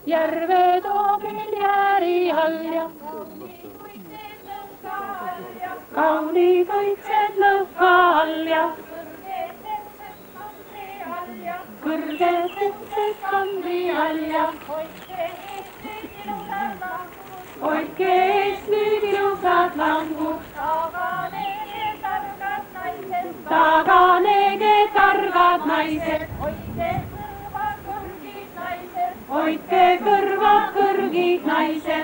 järve toogil jääri all ja kaunid õitsed lõhka all ja kõrged ühtsed kambri all ja hoidke eest nüüd ilusad langud, taganege targad naised, hoidke kõrvad kõrgid naised.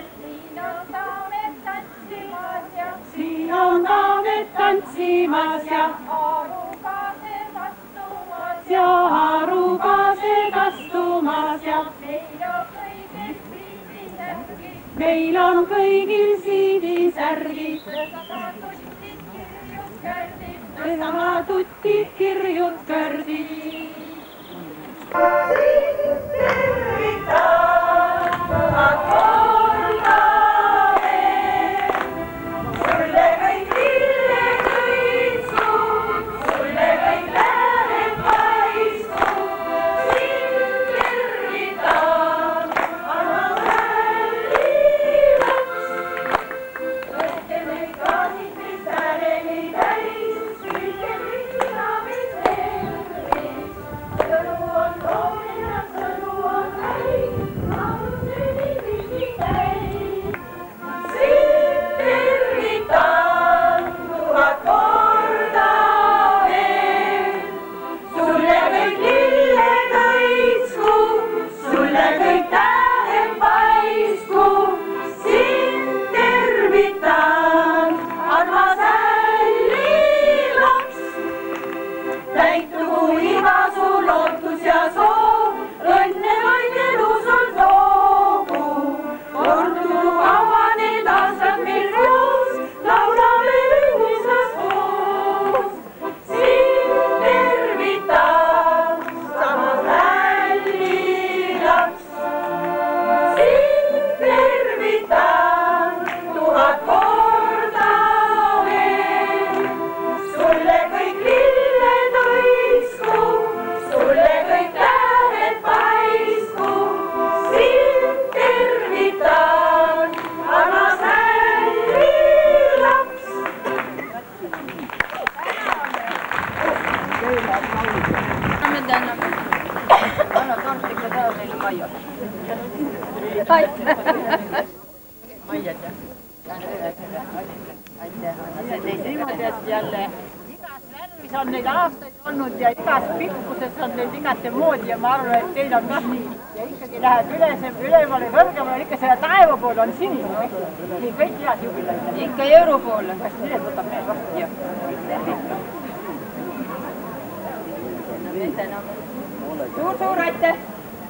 Siin on daamed tantsimas ja arukased astumas ja meil on kõigil siidisärgid, sama tutid kirjud kõrdid. On neid aastaid olnud ja igas pikkuses on neid igate moodi ja ma arvan, et teil on kah nii. Ja ikkagi lähed ülemale kõrgemale, ikka selle taeva poole on sinine. Nii kõik head jubilaid. Ikka jõuru poole. Kas need võtab need vastu? Jah. Suur aitäh!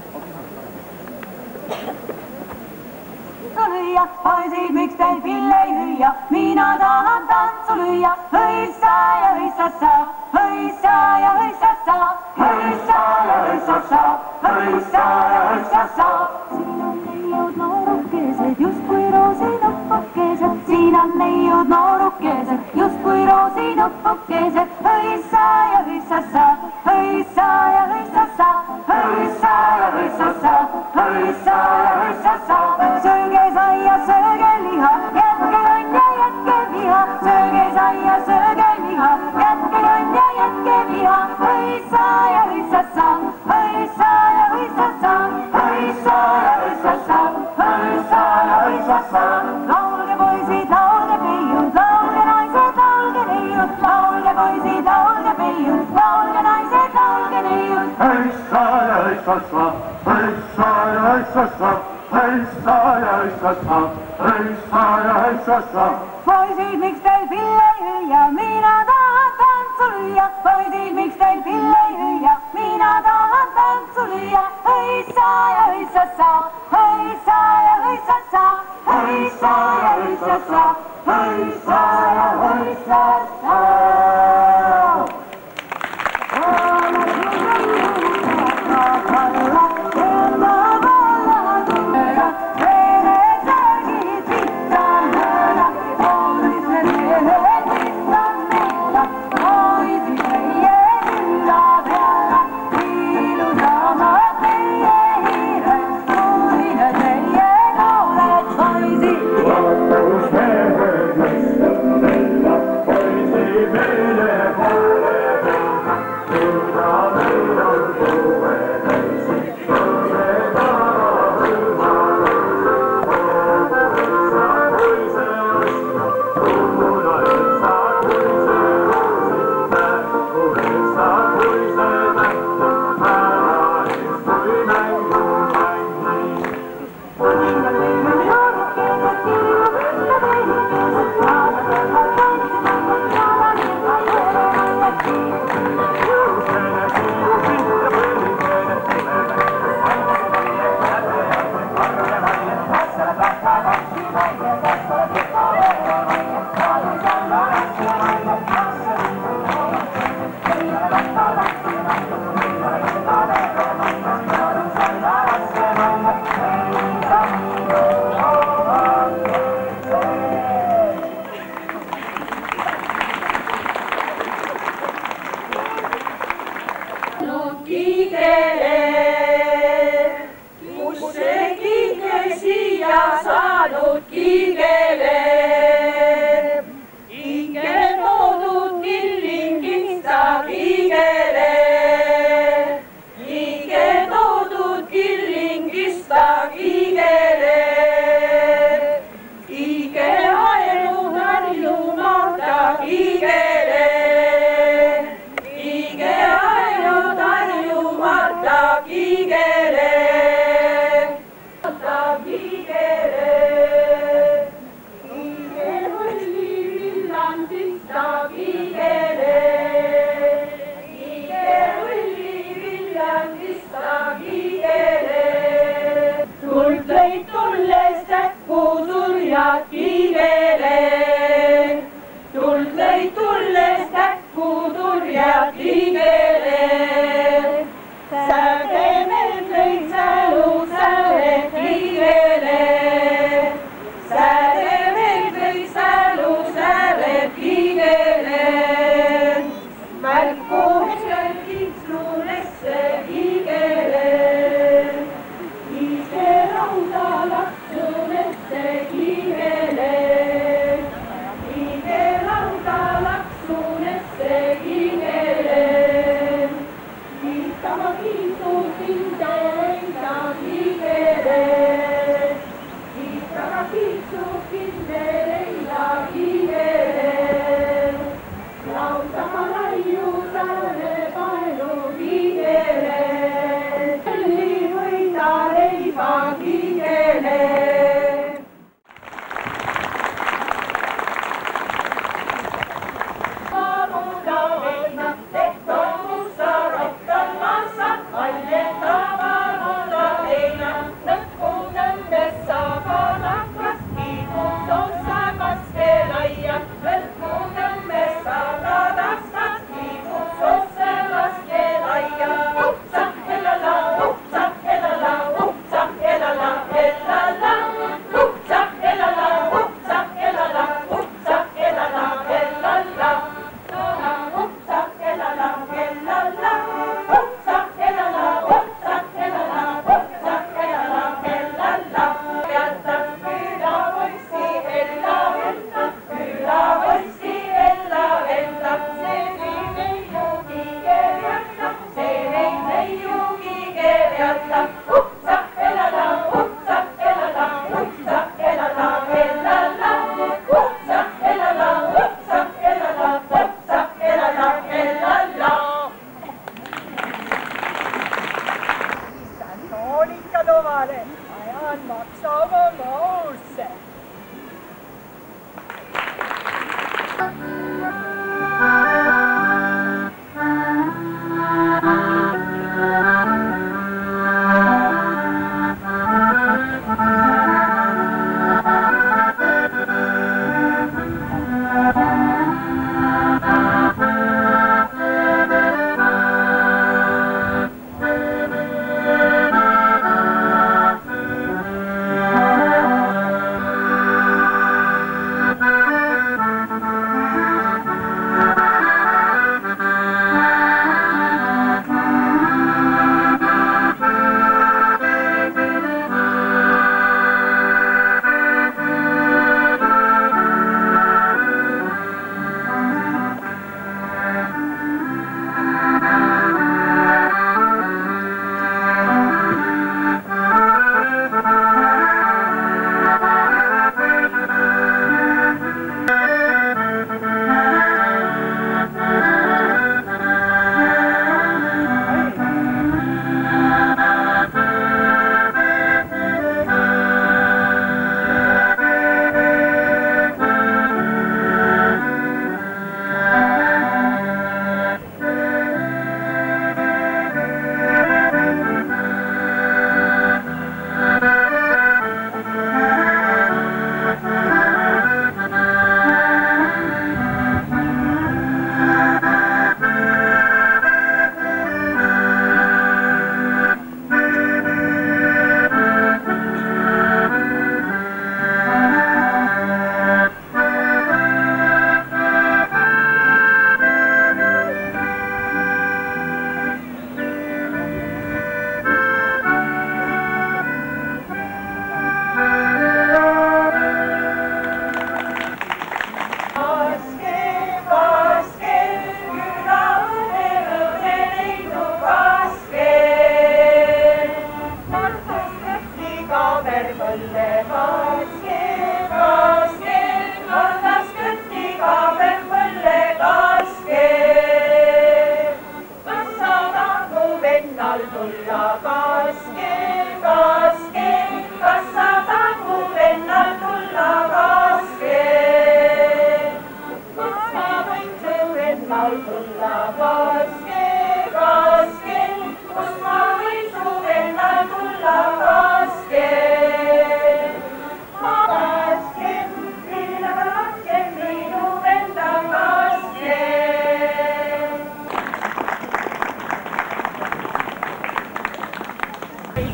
Lüüa, poisid, miks teil pille ei hüüa, mina tahan tantsu lüüa, hõissa ja hõissassa, hõissa ja hõissassa, hõissa ja hõissassa, hõissa ja hõissassa. Siin on neiud noorukesed, justkui roosinõppukesed, siin on neiud noorukesed, justkui roosinõppukesed, hõissa ja hõissassa, hõissa ja hõissassa, hõissa ja hõissassa, hõissa ja hõissassa. Sööge saia, sööge liha, jätke õnn ja jätke viha, sööge saia, sööge liha, jätke õnn ja jätke viha, hõissa ja hõissassa, hõissa ja hõissassa, hõissa ja hõissassa, hõissa ja hõissassa. Laulge poisid, laulge peiud, laulge naised, laulge neiud, laulge poisid, laulge peiud, laulge naised, laulge neiud. Hõissa ja hõissassa, hõissa ja hõissassa, hõissa ja hõissassa, hõissa ja hõissassa. Poisid, miks teil pille ei hüüa, mina tahan tantsu lüüa, poisid, miks teil pille ei hüüa, mina tahan tantsu lüüa, hõissa ja hõissassa, hõissa ja hõissassa, hõissa ja hõissassa, hõissa ja hõissassa. turjad liigele. Tuld lõid tulles käkku turjad liigele. Sädemed lõid sälu sääled liigele. Sädemed lõid sälu sääled liigele. Märku kiitsulesse liigele. Liige lauda laksunesse liigele. Liige lauda laksunesse liigele. Kiitama kiitus inde leida liigele. Kiitama kiitus inde leida liigele. Lautama laiu säärne paelu liigele. Selli võida leiba liigele. Maamuda veina, tehto musta rohkem massa. Aljeta maamuda veina, lõppu nõndes saaba nakkas. Kiimus ossa kaske laia, lõppu nõndes saaba nakkas. Kiimus ossa kaske laia. Upsa, elala, upsa, elala, upsa, elala, elala. Upsa, elala, upsa, elala, upsa, elala, elala. Upsa, elala, elala. Upsa, elala, upsa, elala, upsa, elala, elala. Jätta külapoissi ella venda, külapoissi ella venda. See ei neiugi kerjata, see ei neiugi kerjata. Upsa, elala, upsa, elala, upsa, elala, elala. Upsa, elala, upsa, elala, upsa, elala, elala. Isän hoolikka luvale, ajan maksama mausse.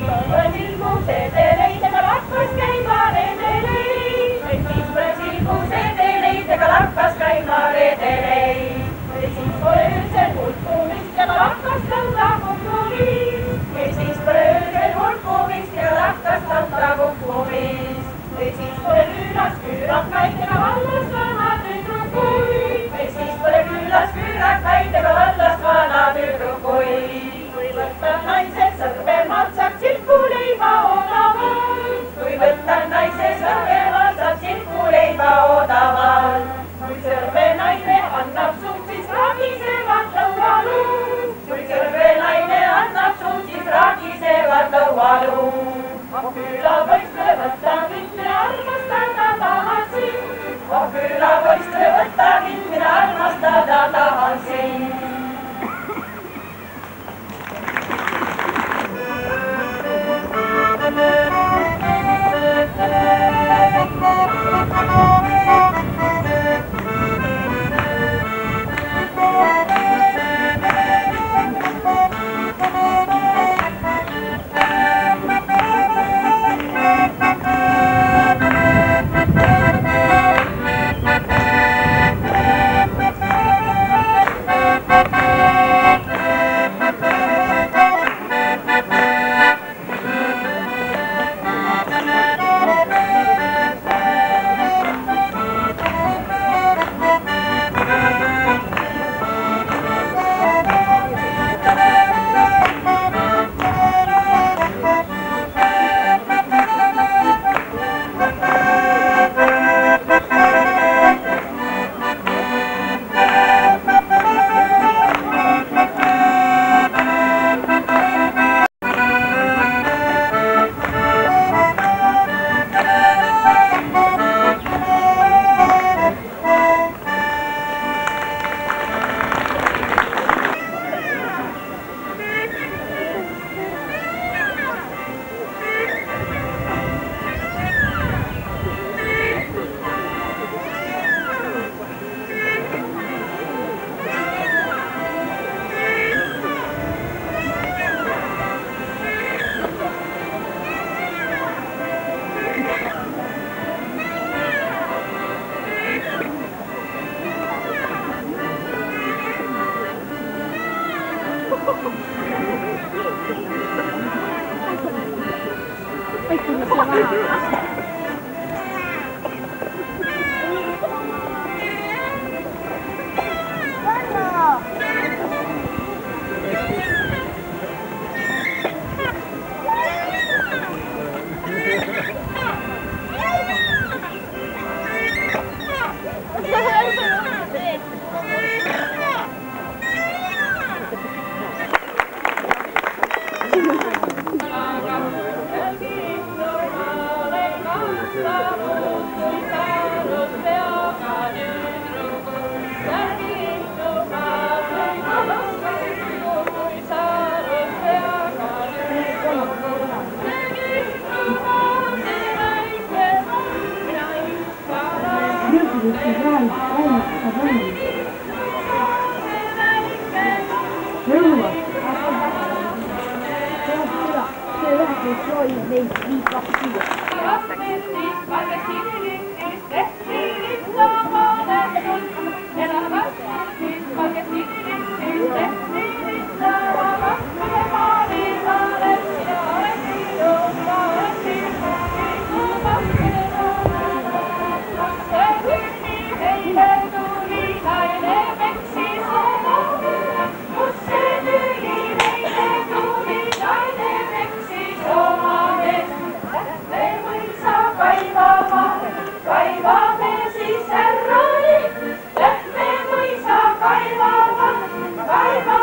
Kaivama,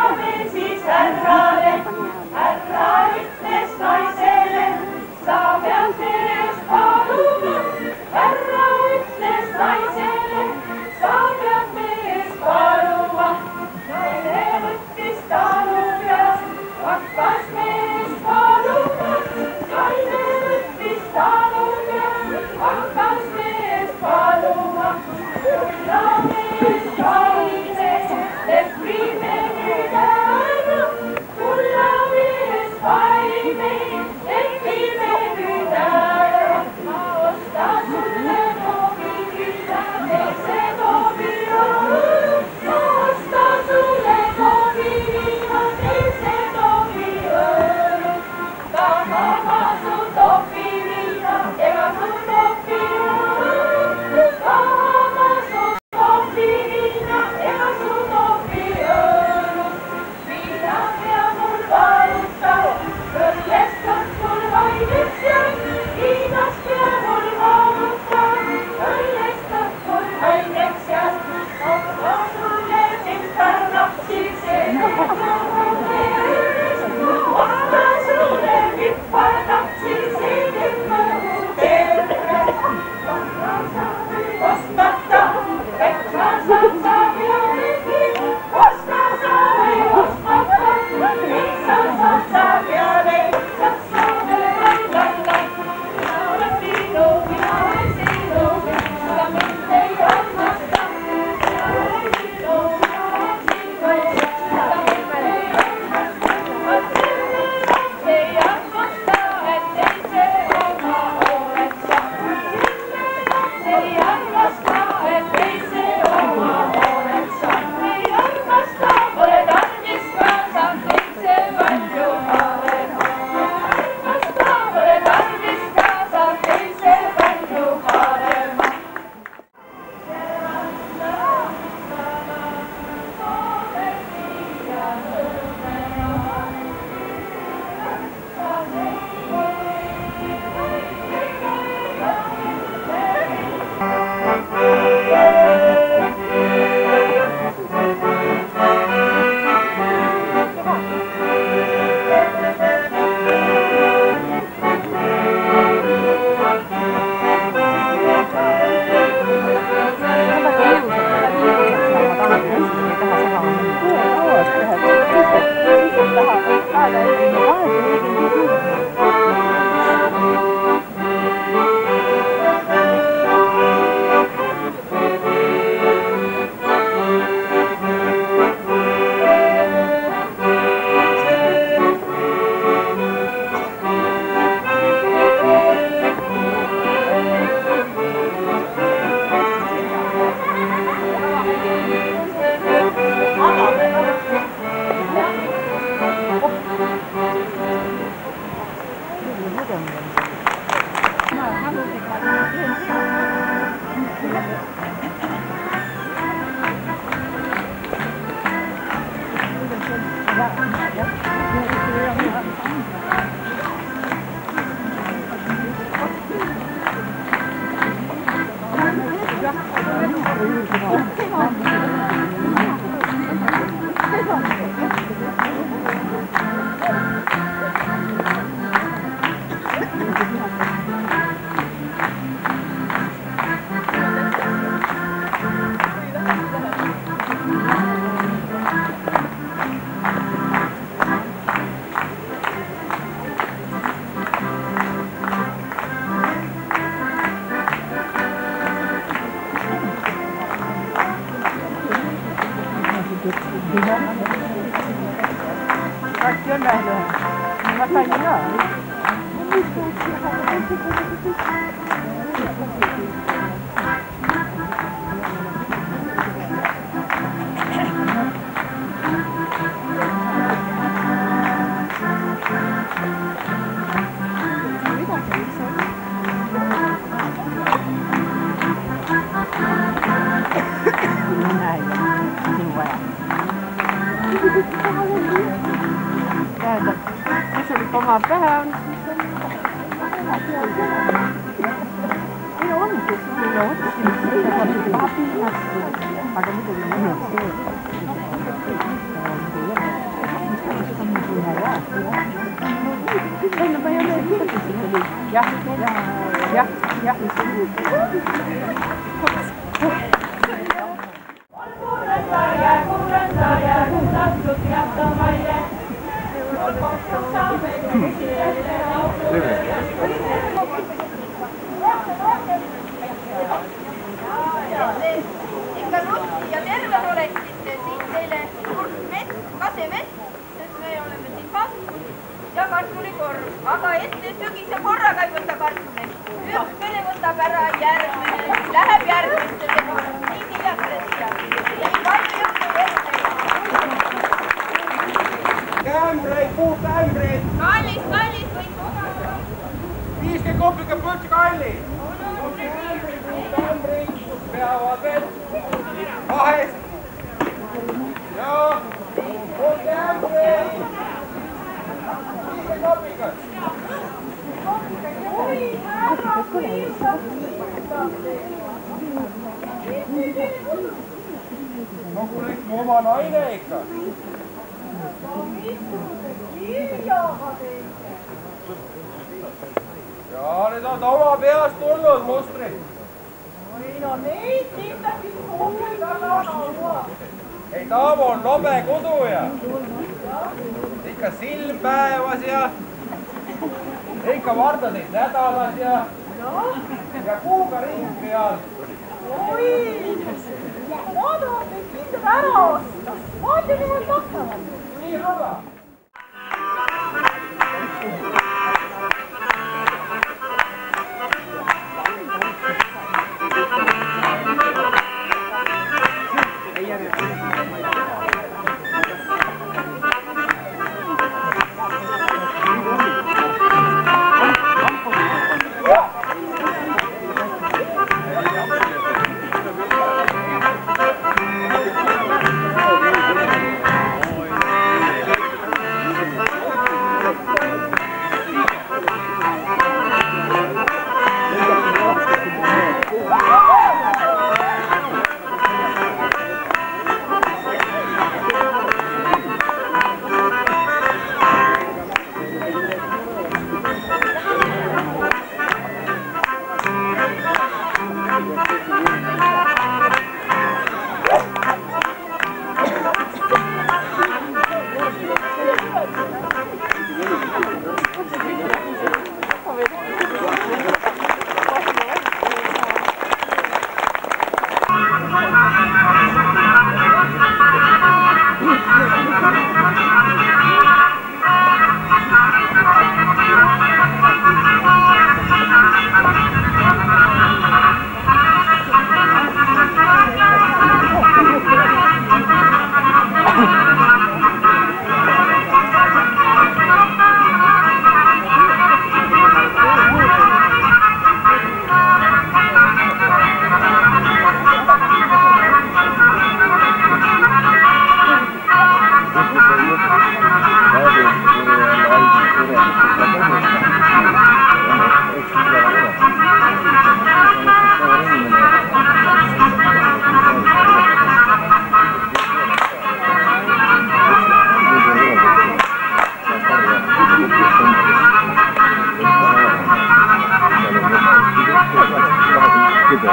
kõikide.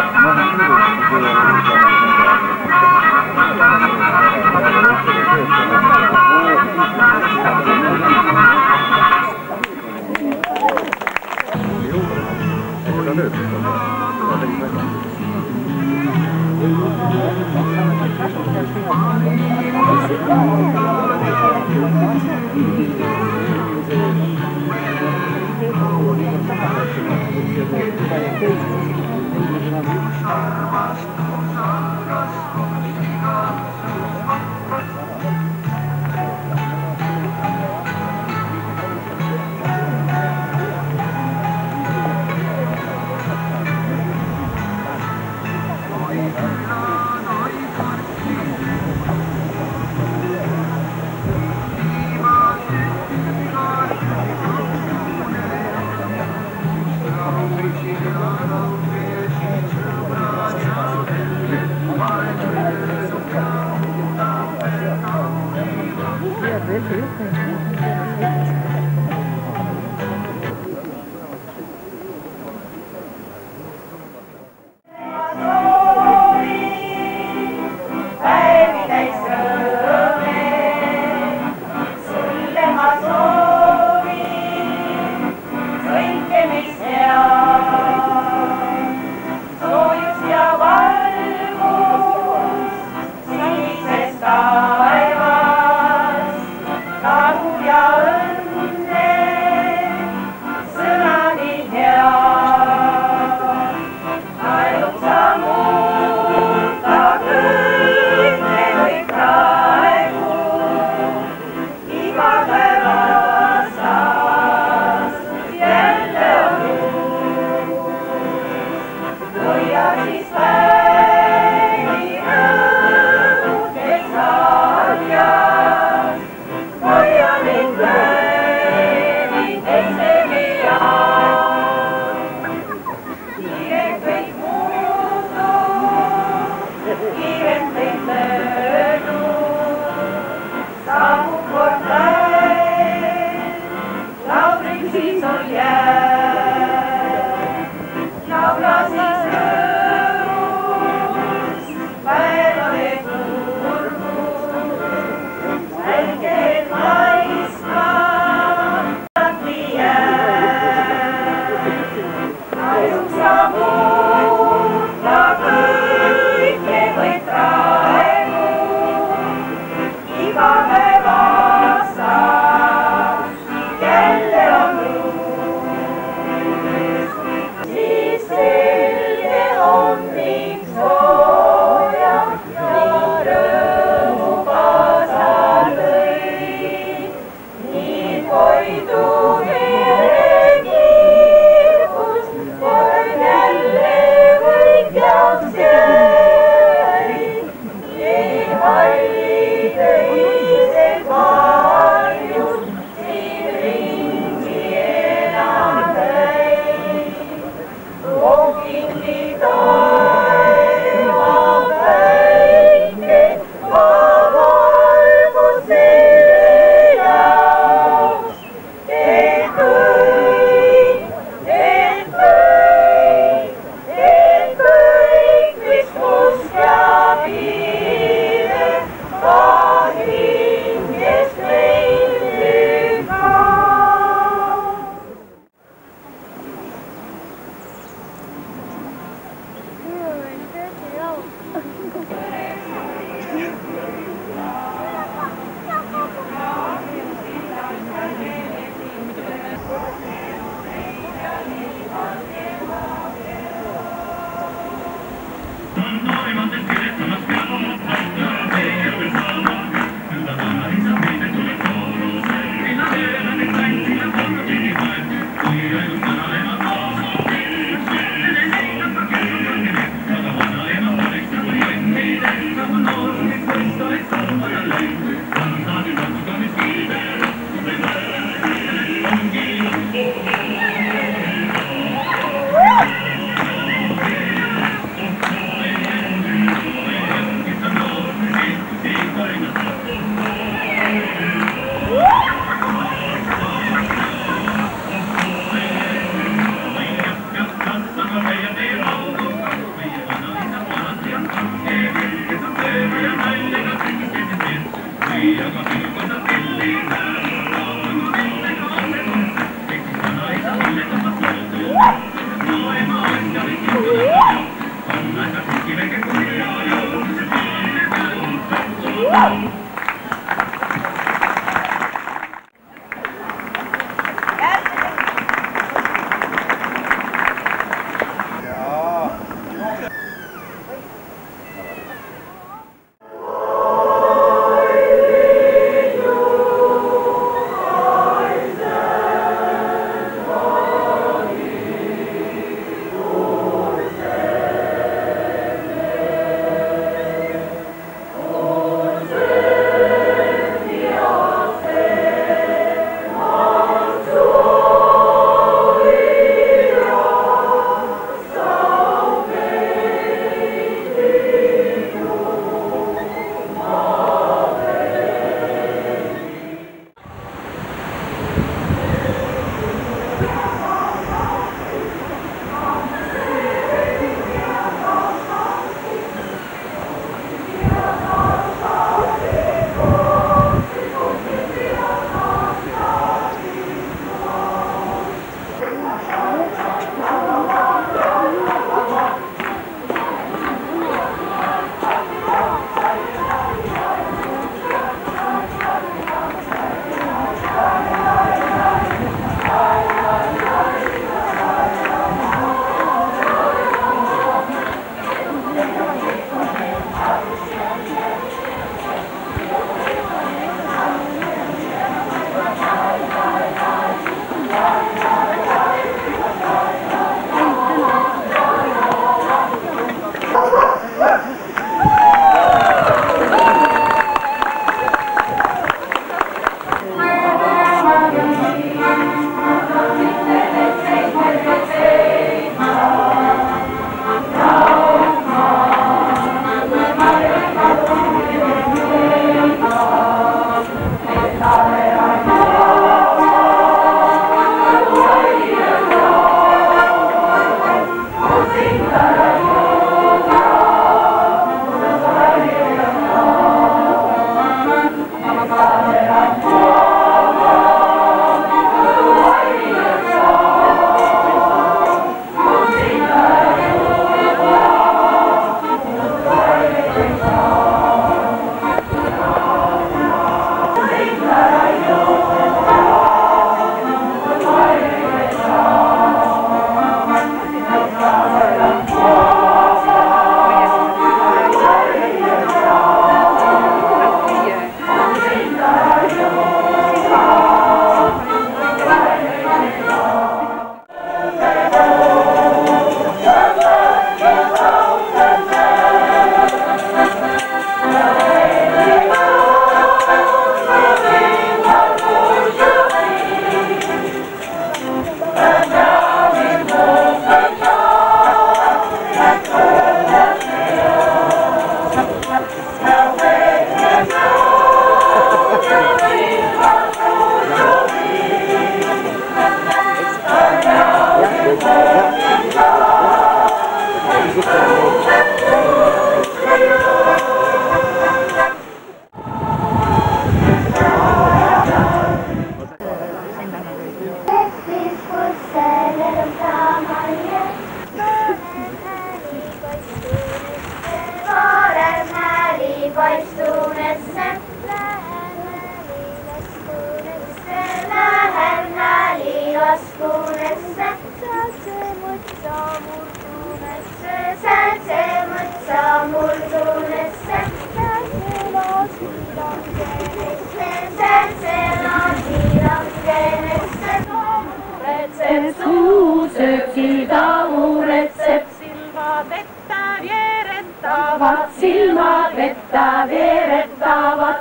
Silmad vettä vierettävät,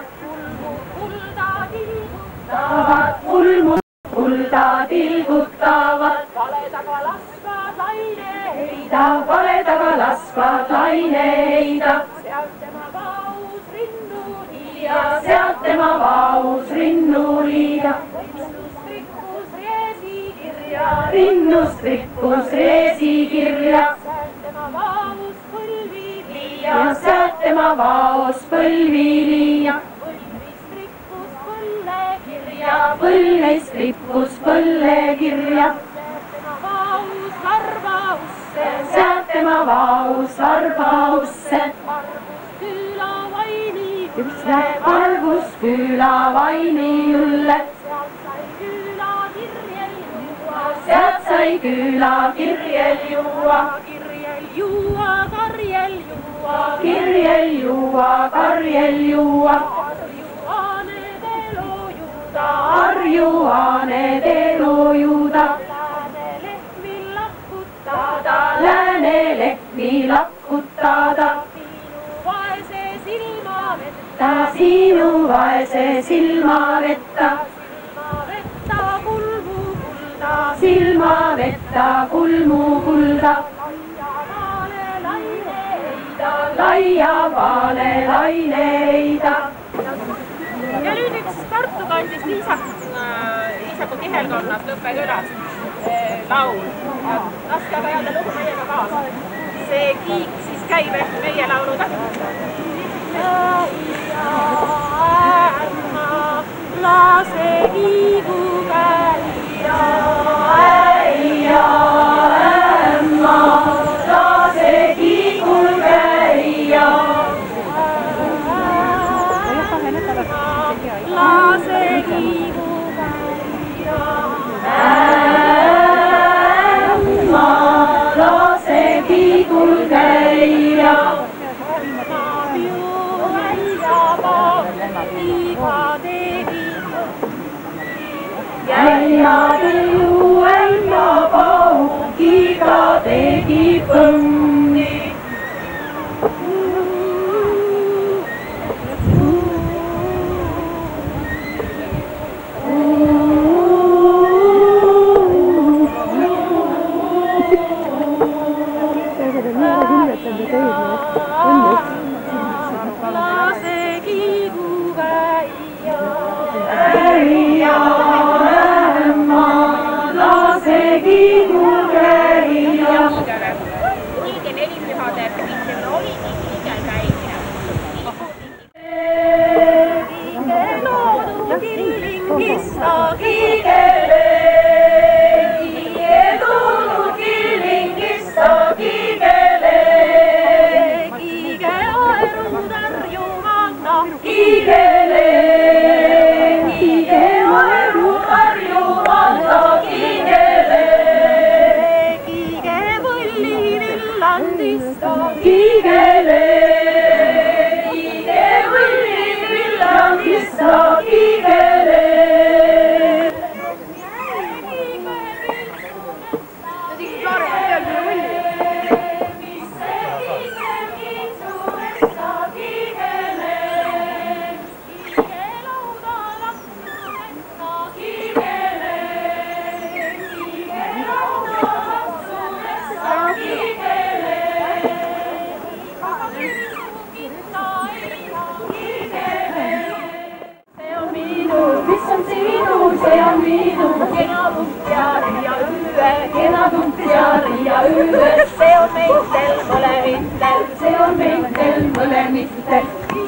kultaa tilkuttavat, valetaga laskvaat laineita. Sealt tema vaus rinnuliiga. Rinnust rikkus reesikirja. Ja sealt tema vaos põlviliia. Põlvist rippus põllekirja. Sealt tema vaus varbausse. Arvus küla vaini julle. Sealt sai küla kirjel juua. Kirjel juua, karjel juua. Arjuaane teelujuuda. Lääne lehmi lakkutada. Sinu vaese silmavetta. Silmavetta kulmukulda. Laia vaale laineida. Ja nüüd üks Tartu kandis Liisaku Kihelkonnast Lõppekülas laul. Laske aga jälle lugu meiega kaasa. See kiik siis käib ehk meie lauluda. Lase kiigu käia. ja ämma, lase kiigul käia. Lase kiigul käia. Ämma, lase kiigul käia. Jäia tõu ämma paugiga tegi põnni. Lase kiigu käia. Äia ämma, lase kiigu käia. Õige nelipühade pühitsel oligi liigel käimine. Kiige loodu killingissa kiigele. Kiige loodu killingissa kiigele. Kiige aeru tarjumata kiigele. Kiige aeru tarjumata kiigele. Kiige võlli villandista kiigele. Kiige võlli villandista kiigele. Mis on sinu, see on minu kena tutjari ja ühe, kena tutjari ja ühe. See on meitel mõlemitel, see on meitel mõlemitel.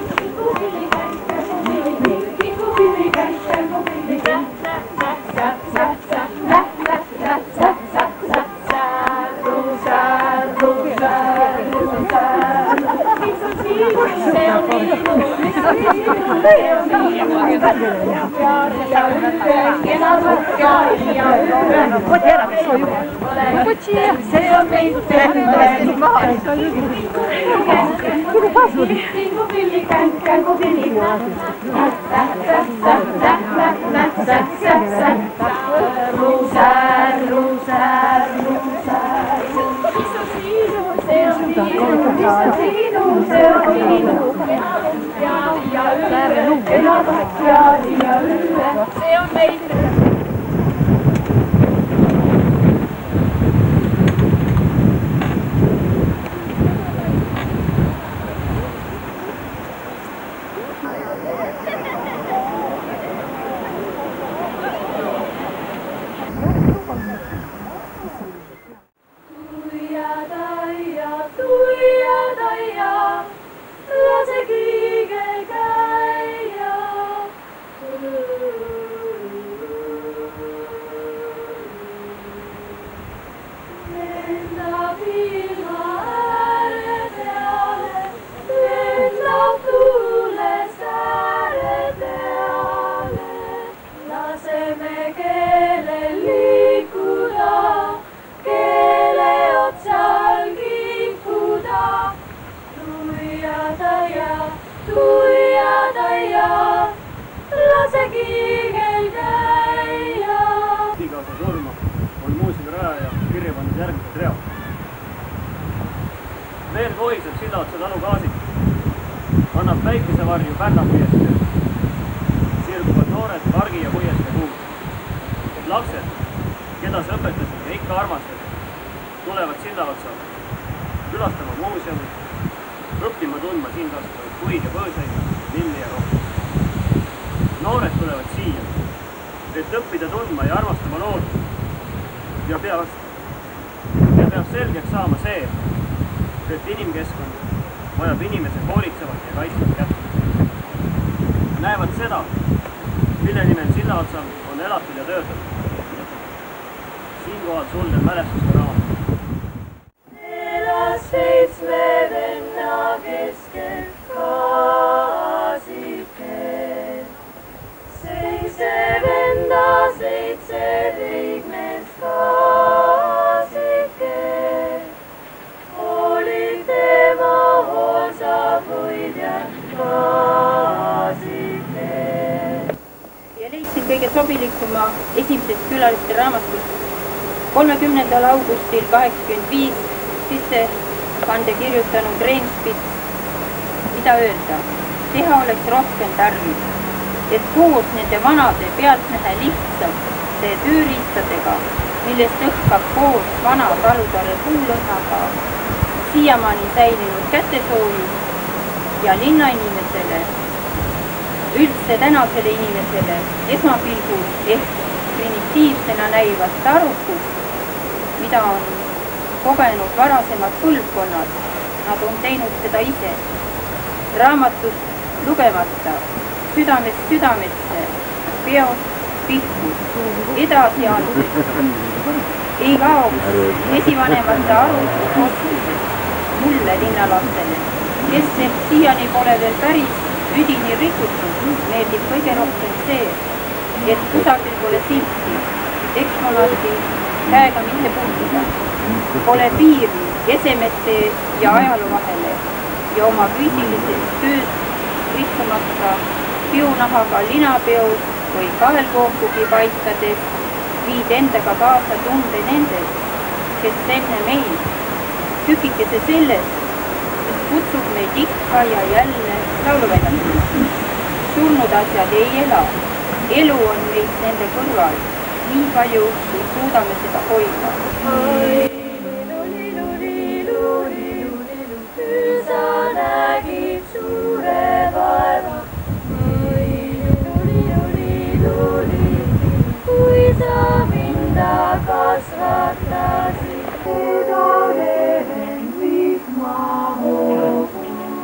Veel kohiseb Sillaotsa talu gaasik, annab päikesevarju pärnapuiesteel, sirguvad noored pargi ja puieste puud. Lapsed, keda sa õpetasid ja ikka armastasid, tulevad Sillaotsale, külastama muuseumi, õppima tundma siin kasvavaid puid ja põõsaid, lilli ja rohkem. Noored tulevad siia, et õppida tundma ja armastama loodust ja peab selgeks saama see, et inimkeskkond vajab inimese hoolitsevat ja kaitsvat kätt. Näevad seda, mille nimel Sillaotsal on elatud ja töötatud. siinkohal sulgen mälestuste raamatu. Elas 7 venna keskel gaasikel. 7 venda, 7 liikmes gaasikel. Olid tema hoolsad hoidjad gaasikel. Ja leidsin kõige sobilikuma esimesest külaliste raamatust 30. augustil 85 sissekande kirjutanud Reimspits, mida öelda, teha oleks rohkem tarvis, et koos nende vanade pealtnäha lihtsate tööriistadega, millest õhkab koos vana talutare puulõhnaga, siiamaani säilinud kätesoojus ja linnainimesele, üldse tänasele inimesele esmapilgul ehk primitiivsena näivast arukust, mida on kogenud varasemad põlvkonnad, nad on teinud seda ise. Raamatust lugemata, südamest südamesse, peost pihkus, edasiandmisest, ei kaoks esivanemate arvutusoskused mulle linnalastele, kes ehk siiani pole veel päris üdini rikutud, meeldib kõige rohkem see, et kusagil pole silti, eksponaati käega mitte puutuda. Pole piiri esemete ja ajaloo vahele ja oma füüsilisest tööst rikkumata pionahaga linapeos või kaelkookugi paikades viid endaga kaasa tunde nendest, kes enne meid, tükikese sellest, mis kutsub meid ikka ja jälle lauluväljakule. Surnud asjad ei ela, elu on meid nende kõrval, nii palju, kui suudame seda hoida. Küll sa nägid suure vaeva. Kui sa minda kasvatasid, seda vehend vihma hoogu.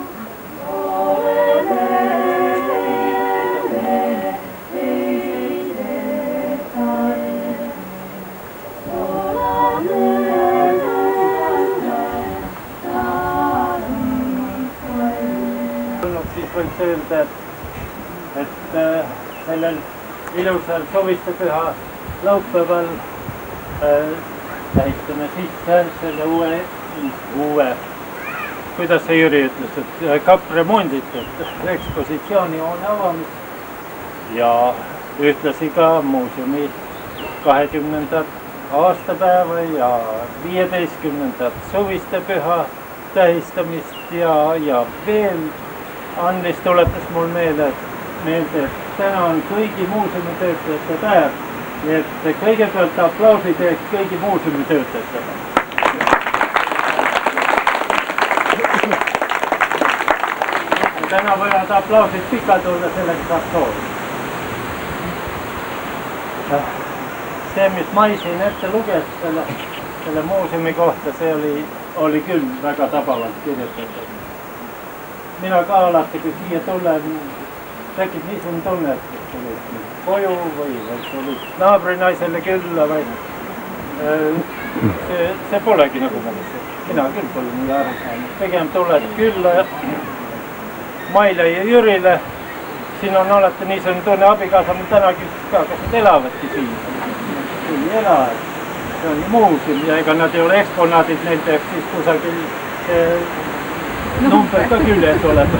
Võiks öelda, et sellel ilusal suvistepüha laupäeval tähistame sisse selle uue, kuidas see Jüri ütles, et kapremondit, et ekspositsioonihoone avamist ja ühtlasi ka muuseumi 20. aastapäeva ja 15. suvistepüha tähistamist ja veel Andris tuletas mul meelde, et täna on kõigi muuseumitöötajate päev, nii et kõigepealt aplausi teeks kõigi muuseumitöötajatele. Täna võivad aplausid pikalt olla, selleks saab soovi. See, mis Mai siin ette luges selle muuseumi kohta, see oli küll väga tabavalt kirjutatud. Mina ka alati, kui siia tulen, tekib niisugune tunne, et tulid koju või tulid naabrinaisele külla või see polegi nagu mõnus. Mina küll pole nii aru saanud. Pigem tuled külla Maile ja Jürile. Siin on alati niisugune tunne, abikaasa mul täna küsis ka, kas nad elavadki siin. Ei ela, see on muuseum ja ega nad ei ole eksponaadid, neil peaks siis kusagil number ka küljes olema.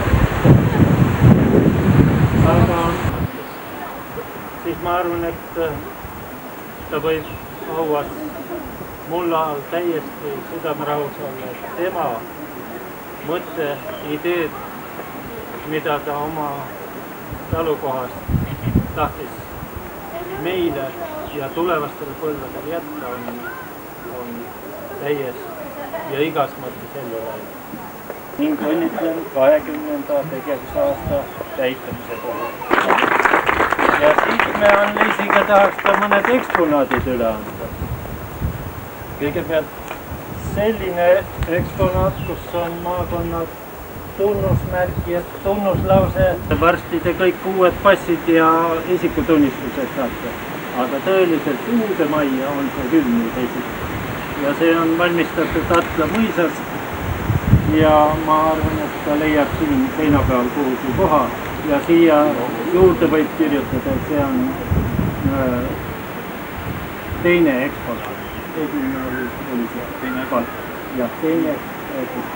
Aga siis ma arvan, et ta võib hauas mulla all täiesti südamerahus olla, et tema mõtte, ideed, mida ta oma talukohast tahtis meile ja tulevastele põlvedele jätta, on täies ja igas mõttes ellu läinud. Ning õnnitlen 20. tegevusaasta täitamise puhul. Ja siis me Anneliisiga tahaks ka mõned eksponaadid üle anda. Kõigepealt selline eksponaat, kus on maakonnad tunnusmärkijad, tunnuslause. Varsti te kõik uued passid ja isikutunnistused saate. aga tõeliselt uude majja on see küll nüüd esitatud. Ja see on valmistatud Atla mõisas ja ma arvan, et ta leiab siin seinapeal kuhugi koha ja siia juurde võib kirjutada, et see on teine eksponaat. Esimene oli see teine kalk ja teine eksponaat.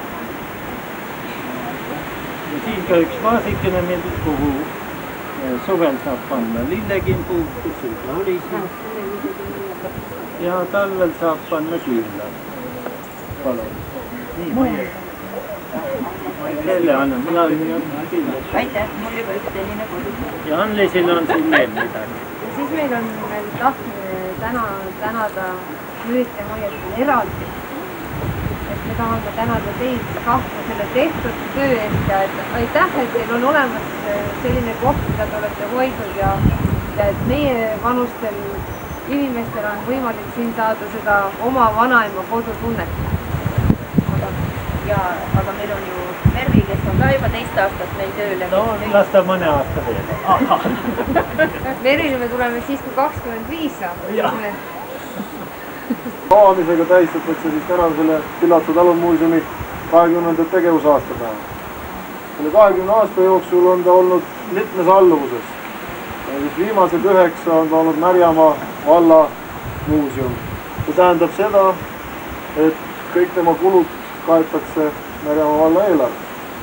Ja siin ka üks vaasikene, kuhu suvel saab panna lillekimbu, kus juba oli siin. Ja talvel saab panna külla. Palun. Nii, ma ei selle annan. Mina olin külla. Aitäh, mul juba üks selline kodus. Ja Annelisil on siin veel midagi. Ja siis meil on tahtmine tänada Lüüte Hoiatul eraldi. Et me tahame tänada teid kahte selle tehtud töö eest ja aitäh, et teil on olemas selline koht, mida te olete hoidnud ja et meie vanustel inimestel on võimalik siin saada seda oma vanaema kodutunnet. Aga meil on ju Mervi, kes on ka juba teist aastat meil tööle. No, las ta mõne aasta veel. Mervile me tuleme siis, kui 25 saab. Avamisega tähistatakse siis täna selle Sillatsa talumuuseumi 20. tegevusaastapäeva. Selle 20 aasta jooksul on ta olnud mitmes alluvuses. Viimased 9 on ta olnud Märjamaa valla muuseum. See tähendab seda, et kõik tema kulud kaetakse Märjamaa valla eelarvest.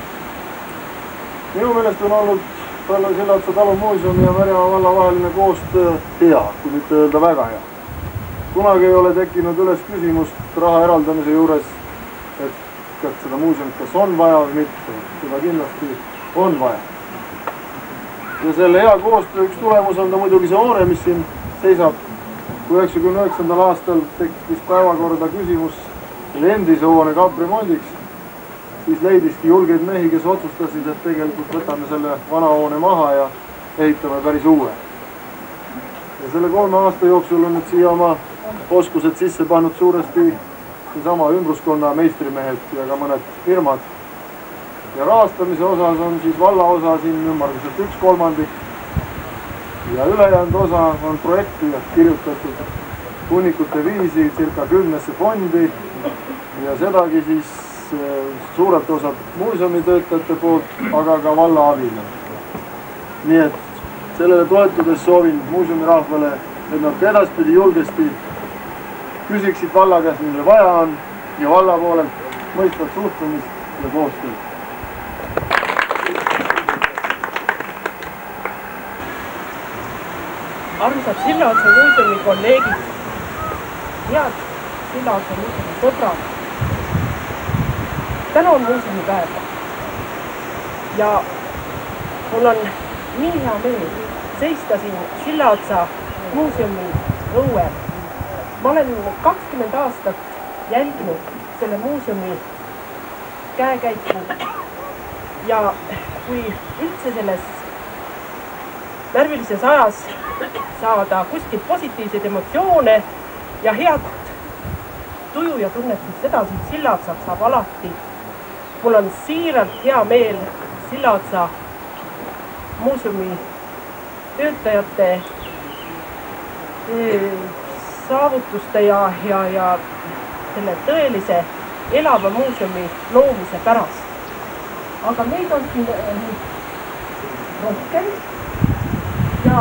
Minu meelest on olnud Sillatsa talumuuseumi ja Märjamaa valla vaheline koostöö hea, kui mitte öelda väga hea. Kunagi ei ole tekkinud üles küsimust raha eraldamise juures, et seda muuseumit kas on vaja või mitte. Seda kindlasti on vaja. Ja selle hea koostöö üks tulemus on ta muidugi see hoone, mis siin seisab. Kui 99. aastal tekkis päevakorda küsimus endise hoone kapremondiks, siis leidiski julgeid mehi, kes otsustasid, et tegelikult võtame selle vana hoone maha ja ehitame päris uue. Ja selle 3 aasta jooksul on nüüd siia oma oskused sisse pannud suuresti sama ümbruskonna meistrimehed ja ka mõned firmad. Ja rahastamise osas on siis valla osa siin ümmarguselt 1/3 ja ülejäänud osa on projekti kirjutatud hunnikute viisi circa 10 fondi ja sedagi siis suurelt osalt muuseumitöötajate poolt, aga ka valla abile. Nii et sellele toetudes soovin muuseumirahvale, et nad edaspidi julgesti küsiksid valla käest, mille vaja on ja valla poolelt mõistvat suhtumist ja koostööd. Armsad Sillatsa muuseumi kolleegid, head Sillatsa muuseumi sõbrad. Täna on muuseumipäev ja mul on nii hea meel seista siin Sillatsa muuseumi õuel. Ma olen 20 aastat jälginud selle muuseumi käekäiku ja kui üldse selles närvilises ajas saada kuskilt positiivseid emotsioone ja head tuju ja tunnet, siis seda siit Sillatsalt saab alati. Mul on siiralt hea meel Sillatsa muuseumi töötajate saavutuste ja selle tõelise elava muuseumi loomise pärast. Aga meid on siin rohkem ja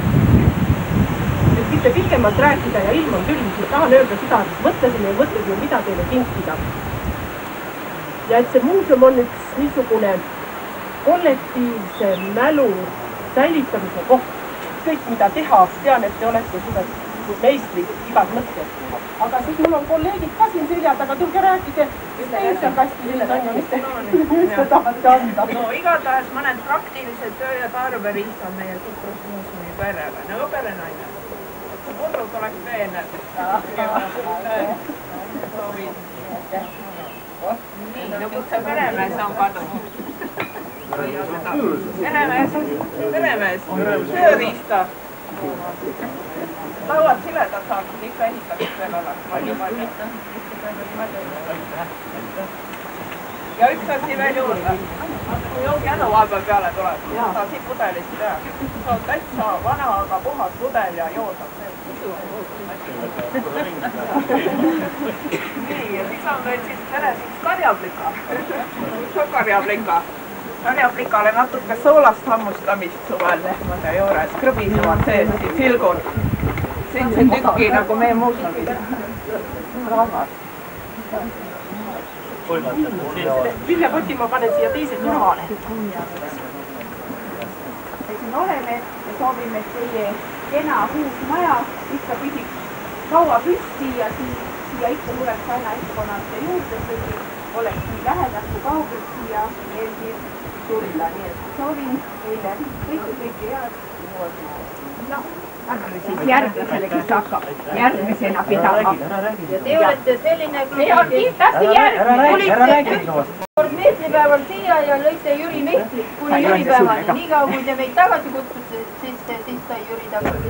et mitte pikemalt rääkida ja ilm on külm, siis tahan öelda seda, et mõtlesime, mida teile kinkida. Ja et see muuseum on üks niisugune kollektiivse mälu säilitamise koht. Kõik, mida teha, tean, et te olete suured meistrid igas mõttes. Aga siis mul on kolleegid ka siin selja taga, tulge rääkige, mis teil seal kastis on ja mis te tahate anda. No igatahes mõned praktilised töö ja tarberiist on meie Sutrusmuuseumi perele. No perenaine. Kodud oleks veened. Nii, no kus see peremees on kadunud? Peremees, tööriista. Lauad siledad saaksid ikka ehitamist veel oleks. ja üks asi veel juurde. Kui joogiänu vahepeal peale tuleb, sa siit pudelist peab. See on täitsa vana, aga puhas pudel ja joodab see. Nii, ja siis on meil siis peres üks karjaplika. Mis on karjaplika? Karjaplikale natuke soolast hammustamist suvel lehmade juures. Krõbisevad sees, siin silgud. 7 tükki nagu meie muuseumid. Rahvas. Vilja Poti ma panen siia teise kõrvale. Siin oleme ja soovime, et teie kena uus maja ikka püsiks kaua püsti ja siia ikka tuleks aina eksponaate juurde, kui oleks nii lähedalt kui kaugelt siia meeldiv tulla. Nii et soovin teile kõike head. Siis järgmisele, kes hakkab järgmisena pidama. Ja te olete selline, kui kord meetripäeval siia ja lõite Jüri meetrit kuni Jüripäevani. Nii kaua, kui te meid tagasi kutsusite, siis sai Jüri tagasi.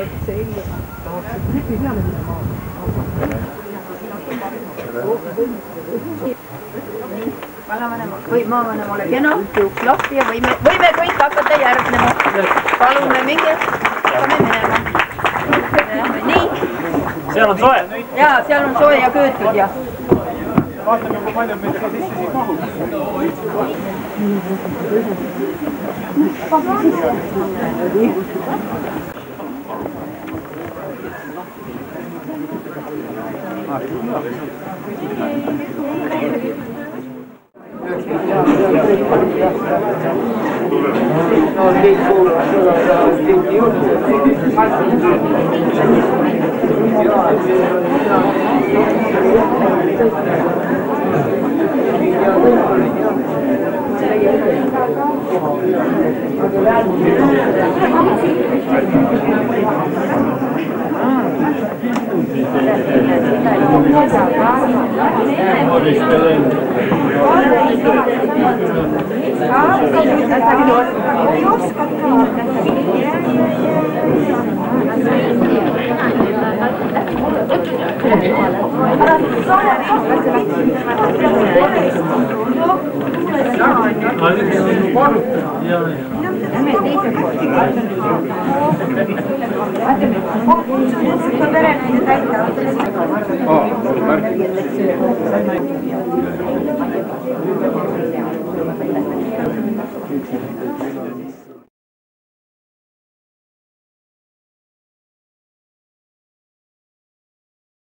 Vanavanema või maavanemale kena, juuks lahti ja võime kõik hakata järgnema. Palume minge, hakkame minema. Nii. Seal on soe? Jaa, seal on soe ja köötud ja. Vaatame, kui palju meid ka sisse siin mahub.